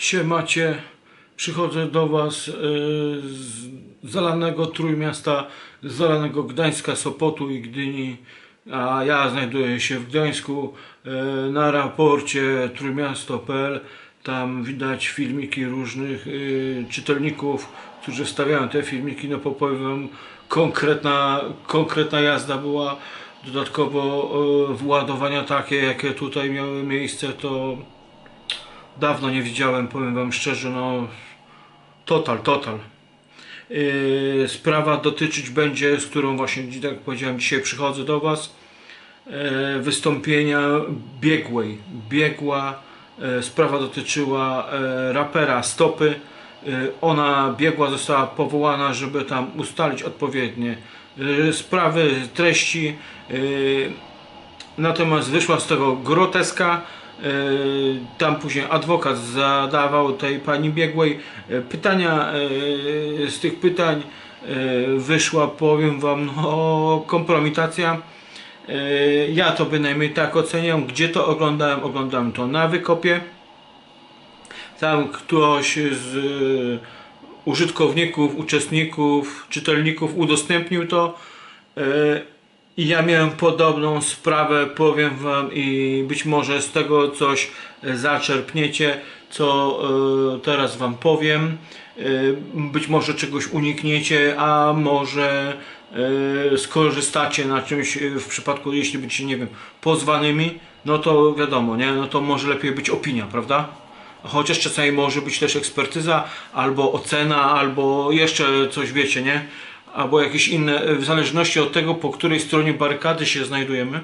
Siemacie, przychodzę do Was z zalanego Trójmiasta, z zalanego Gdańska, Sopotu i Gdyni, a ja znajduję się w Gdańsku na raporcie trójmiasto.pl. Tam widać filmiki różnych czytelników, którzy wstawiają te filmiki. No powiem wam, konkretna jazda była. Dodatkowo władowania takie, jakie tutaj miały miejsce, to dawno nie widziałem, powiem wam szczerze, no total. Sprawa dotyczyć będzie, z którą właśnie, tak jak powiedziałem, dzisiaj przychodzę do was, wystąpienia biegła. Sprawa dotyczyła rapera Stopy. Ona biegła, została powołana, żeby tam ustalić odpowiednie sprawy, treści. Natomiast wyszła z tego groteska. Tam później adwokat zadawał tej pani biegłej pytania. Z tych pytań wyszła, powiem wam, no, kompromitacja. Ja to bynajmniej tak oceniam. Gdzie to oglądałem? Oglądałem to na Wykopie. Tam ktoś z użytkowników, uczestników, czytelników udostępnił to. I ja miałem podobną sprawę, powiem wam, i być może z tego coś zaczerpniecie, co teraz wam powiem. Być może czegoś unikniecie, a może skorzystacie na czymś w przypadku, jeśli będziecie, nie wiem, pozwanymi, no to wiadomo, nie? No to może lepiej być opinia, prawda? Chociaż czasami może być też ekspertyza, albo ocena, albo jeszcze coś, wiecie, nie? Albo jakieś inne, w zależności od tego, po której stronie barykady się znajdujemy.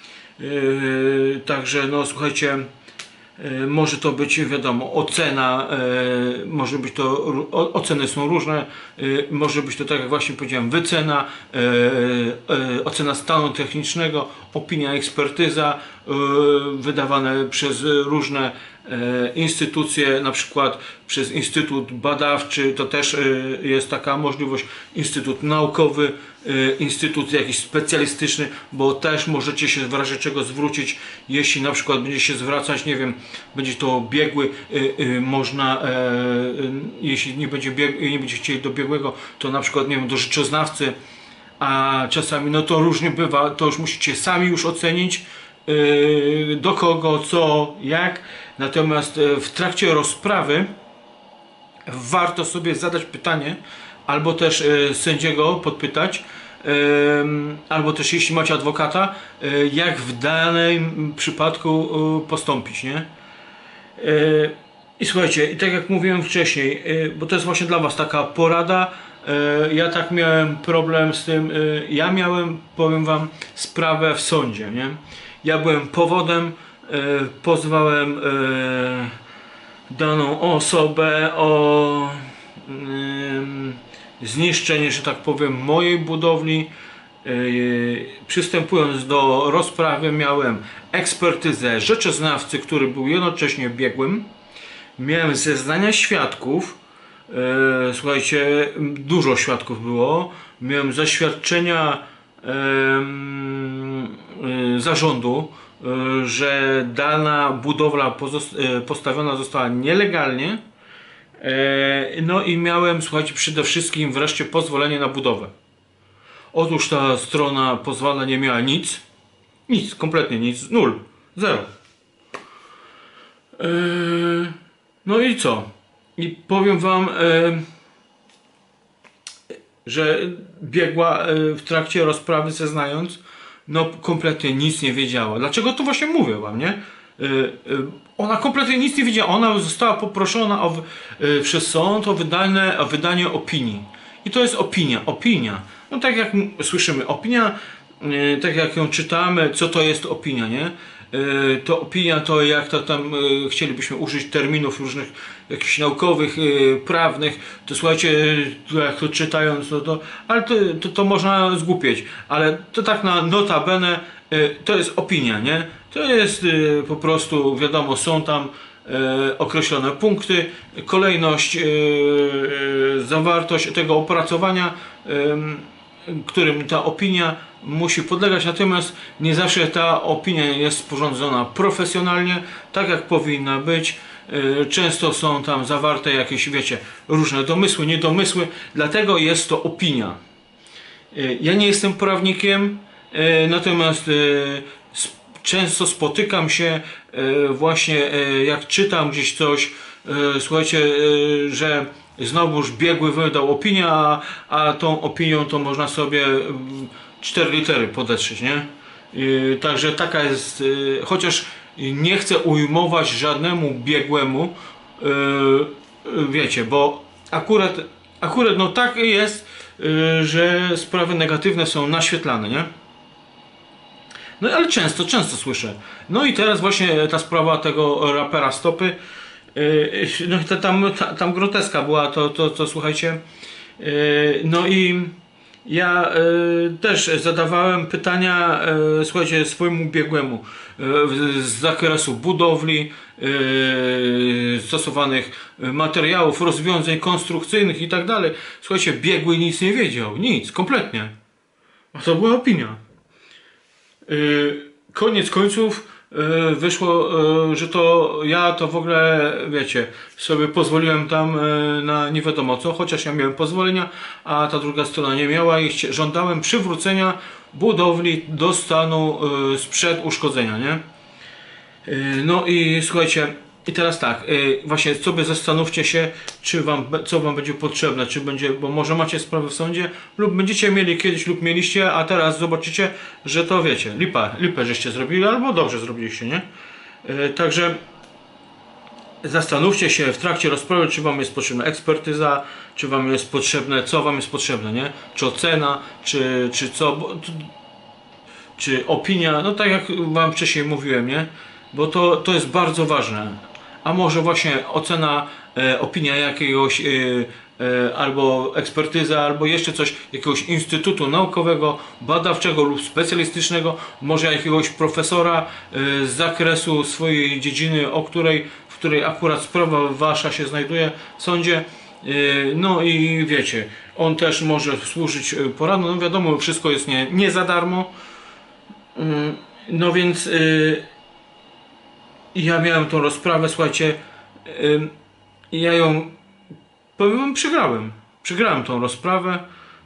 Także no słuchajcie, może to być, wiadomo, ocena, może być to, oceny są różne, może być to, tak jak właśnie powiedziałem, wycena, ocena stanu technicznego, opinia, ekspertyza, wydawane przez różne instytucje, na przykład przez Instytut Badawczy, to też jest taka możliwość, Instytut Naukowy, Instytut jakiś specjalistyczny, bo też możecie się w razie czego zwrócić, jeśli na przykład będzie się zwracać, nie wiem, będzie to biegły, można, jeśli nie będzie chcieli do biegłego, to na przykład, nie wiem, do rzeczoznawcy, a czasami, no to różnie bywa, to już musicie sami już ocenić, do kogo, co, jak. Natomiast w trakcie rozprawy warto sobie zadać pytanie, albo też sędziego podpytać, albo też jeśli macie adwokata, jak w danym przypadku postąpić, nie? I słuchajcie, i tak jak mówiłem wcześniej, bo to jest właśnie dla was taka porada, ja tak miałem problem z tym, ja miałem, powiem wam, sprawę w sądzie, nie? Ja byłem powodem, pozwałem daną osobę o zniszczenie, że tak powiem, mojej budowli. Przystępując do rozprawy, miałem ekspertyzę rzeczoznawcy, który był jednocześnie biegłym. Miałem zeznania świadków. Słuchajcie, dużo świadków było. Miałem zaświadczenia zarządu, że dana budowla postawiona została nielegalnie. No i miałem, słuchajcie, przede wszystkim wreszcie pozwolenie na budowę. Otóż ta strona pozwolenia nie miała nic, kompletnie nic, nul, zero. No i co? I powiem wam, że biegła w trakcie rozprawy, zeznając, no kompletnie nic nie wiedziała. Dlaczego to właśnie mówię wam, nie? Ona kompletnie nic nie wiedziała. Ona została poproszona przez sąd o wydanie opinii. I to jest opinia. No tak jak słyszymy, opinia, tak jak ją czytamy, co to jest opinia, nie? To opinia to, jak to tam chcielibyśmy użyć terminów różnych, jakichś naukowych, prawnych, to słuchajcie, jak to czytając, ale to można zgłupieć, ale to tak na notabene, to jest opinia, nie? To jest po prostu, wiadomo, są tam określone punkty, kolejność, zawartość tego opracowania, którym ta opinia musi podlegać, natomiast nie zawsze ta opinia jest sporządzona profesjonalnie, tak jak powinna być. często są tam zawarte jakieś, wiecie, różne domysły, niedomysły, dlatego jest to opinia. Ja nie jestem prawnikiem, natomiast często spotykam się właśnie, jak czytam gdzieś coś, słuchajcie, że znowuż biegły wydał opinię, a tą opinią to można sobie 4 litery podetrzeć, nie? Także taka jest, chociaż nie chcę ujmować żadnemu biegłemu, wiecie, bo akurat no tak jest, że sprawy negatywne są naświetlane, nie? No ale często słyszę. No i teraz właśnie ta sprawa tego rapera Stopy, no to tam groteska była, to słuchajcie. No i ja też zadawałem pytania, słuchajcie, swojemu biegłemu z zakresu budowli, stosowanych materiałów, rozwiązań konstrukcyjnych i tak dalej. Słuchajcie, biegły nic nie wiedział, nic, kompletnie. A to była opinia. Koniec końców wyszło, że to ja to w ogóle, wiecie, sobie pozwoliłem tam na nie wiadomo co, chociaż ja miałem pozwolenia, a ta druga strona nie miała i żądałem przywrócenia budowli do stanu sprzed uszkodzenia, nie? No i słuchajcie, i teraz tak, właśnie sobie zastanówcie się, co wam będzie potrzebne, czy będzie, bo może macie sprawę w sądzie, lub będziecie mieli kiedyś, lub mieliście, a teraz zobaczycie, że to wiecie, lipę żeście zrobili, albo dobrze zrobiliście, nie? Także zastanówcie się w trakcie rozprawy, czy wam jest potrzebna ekspertyza, czy wam jest potrzebne, co wam jest potrzebne, nie? Czy ocena, czy co, czy opinia, no tak jak wam wcześniej mówiłem, nie? Bo to jest bardzo ważne. A może właśnie ocena, opinia jakiegoś, albo ekspertyza, albo jeszcze coś, jakiegoś instytutu naukowego, badawczego lub specjalistycznego, może jakiegoś profesora z zakresu swojej dziedziny, w której akurat sprawa wasza się znajduje w sądzie. No i wiecie, on też może służyć poradą. No wiadomo, wszystko jest nie za darmo. No więc ja miałem tą rozprawę, słuchajcie, ja ją, powiem wam, przegrałem tą rozprawę.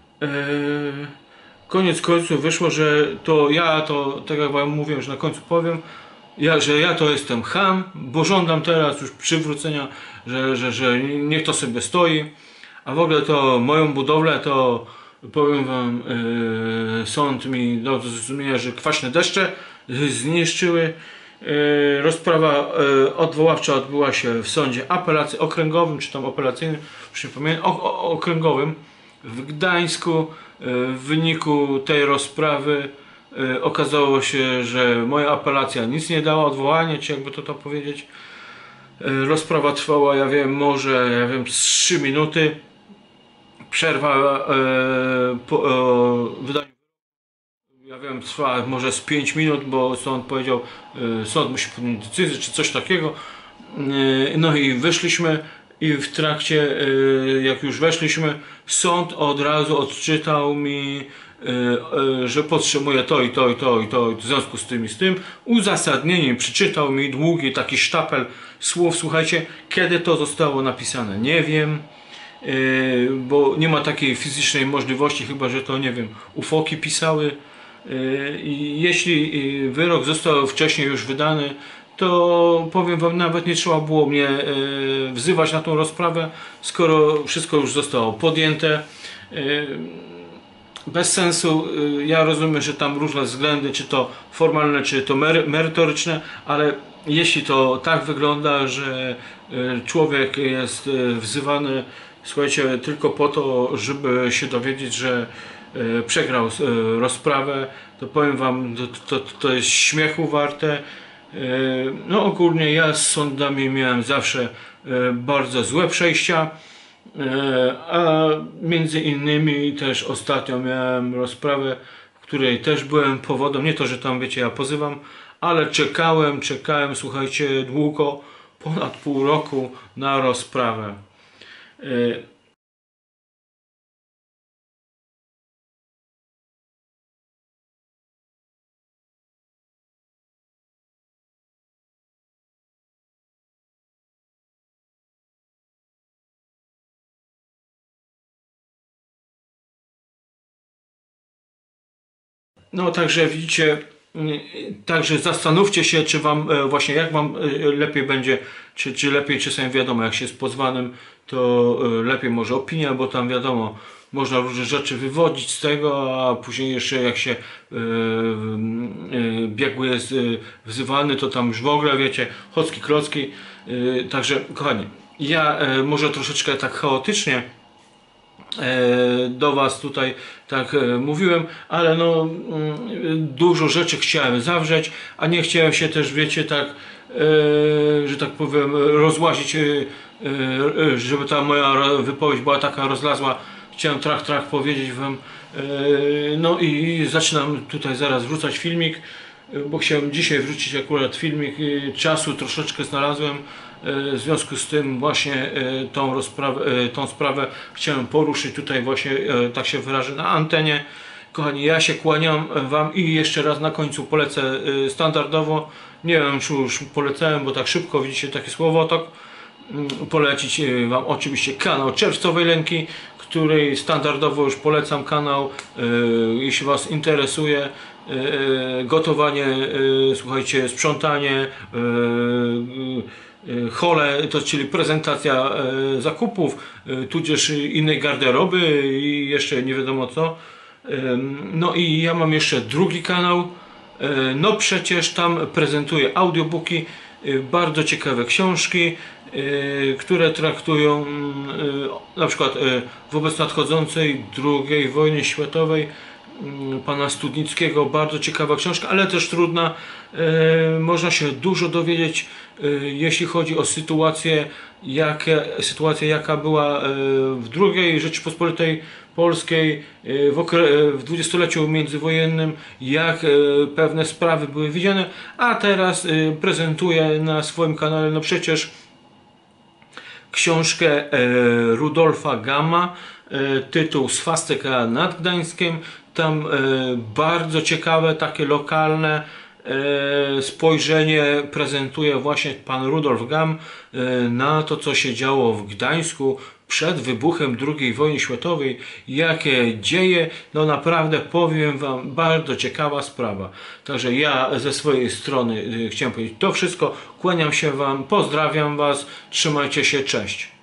Koniec końców wyszło, że to tak jak wam mówiłem, że na końcu powiem, że ja to jestem cham, bo żądam teraz już przywrócenia, że niech to sobie stoi, a w ogóle to moją budowlę to, powiem wam, sąd mi dał do zrozumienia, że kwaśne deszcze zniszczyły. Rozprawa odwoławcza odbyła się w sądzie okręgowym, czy tam apelacyjnym, już nie pamiętam, okręgowym w Gdańsku. W wyniku tej rozprawy okazało się, że moja apelacja nic nie dała, odwołanie, czy jakby to powiedzieć. Rozprawa trwała, ja wiem, 3 minuty. Przerwa po wydaniu, ja wiem, trwa może z 5 minut, bo sąd powiedział, sąd musi podjąć decyzję, czy coś takiego. No i wyszliśmy i w trakcie, jak już weszliśmy, sąd od razu odczytał mi, że potrzebuje to i to i to i to w związku z tym i z tym. Uzasadnieniem przeczytał mi długi taki sztapel słów. Słuchajcie, kiedy to zostało napisane, nie wiem. Bo nie ma takiej fizycznej możliwości, chyba że to, nie wiem, ufoki pisały. I jeśli wyrok został wcześniej już wydany, to powiem wam, nawet nie trzeba było mnie wzywać na tą rozprawę, skoro wszystko już zostało podjęte. Bez sensu. Ja rozumiem, że tam różne względy, czy to formalne, czy to merytoryczne, ale jeśli to tak wygląda, że człowiek jest wzywany, słuchajcie, tylko po to, żeby się dowiedzieć, że przegrał rozprawę, to powiem wam, to jest śmiechu warte. No ogólnie ja z sądami miałem zawsze bardzo złe przejścia, a między innymi też ostatnio miałem rozprawę, w której też byłem powodem, nie to, że tam, wiecie, ja pozywam, ale czekałem, słuchajcie, długo, ponad pół roku na rozprawę. No także widzicie, także zastanówcie się, czy wam właśnie jak wam lepiej będzie, czy lepiej czasem wiadomo, jak się jest pozwanym, to lepiej może opinia, bo tam wiadomo, można różne rzeczy wywodzić z tego, a później jeszcze jak się biegły jest wzywany, to tam już w ogóle wiecie, chocki klocki. Także kochani, ja może troszeczkę tak chaotycznie do was tutaj tak mówiłem, ale no dużo rzeczy chciałem zawrzeć, a nie chciałem się też, wiecie, tak że tak powiem rozłazić, żeby ta moja wypowiedź była taka rozlazła. Chciałem trach powiedzieć wam, no i zaczynam tutaj zaraz wrzucać filmik, bo chciałem dzisiaj wrzucić akurat filmik, czasu troszeczkę znalazłem. W związku z tym właśnie tą sprawę chciałem poruszyć tutaj właśnie, tak się wyrażę, na antenie. Kochani, ja się kłaniam wam i jeszcze raz na końcu polecę standardowo, nie wiem czy już polecałem, bo tak szybko widzicie taki słowotok, polecić wam oczywiście kanał Czerwcowej Lenki, której standardowo już polecam kanał, jeśli was interesuje gotowanie, słuchajcie, sprzątanie, hole, to czyli prezentacja zakupów, tudzież innej garderoby i jeszcze nie wiadomo co. No i ja mam jeszcze drugi kanał, no przecież tam prezentuję audiobooki, bardzo ciekawe książki, które traktują na przykład wobec nadchodzącej II wojny światowej pana Studnickiego, bardzo ciekawa książka, ale też trudna. Można się dużo dowiedzieć, jeśli chodzi o sytuację, jaka była w II Rzeczypospolitej Polskiej, w dwudziestoleciu międzywojennym, jak pewne sprawy były widziane, a teraz prezentuję na swoim kanale, no przecież książkę Rudolfa Gamma, tytuł Swastyka nad Gdańskiem. Tam bardzo ciekawe, takie lokalne spojrzenie prezentuje właśnie pan Rudolf Gamm na to, co się działo w Gdańsku przed wybuchem II wojny światowej, jakie dzieje, no naprawdę powiem wam, bardzo ciekawa sprawa. Także ja ze swojej strony chciałem powiedzieć to wszystko, kłaniam się wam, pozdrawiam was, trzymajcie się, cześć.